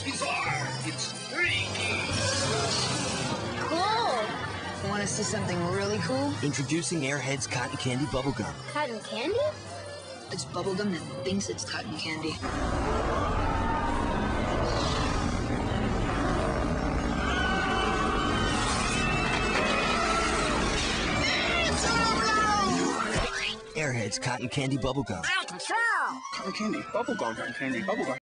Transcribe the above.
bizarre. It's freaky. Cool. Want to see something really cool? Introducing Airheads Cotton Candy Bubblegum. Cotton candy? It's bubblegum that thinks it's cotton candy. Airheads Cotton Candy Bubblegum. Cotton candy, bubblegum, cotton candy, bubblegum.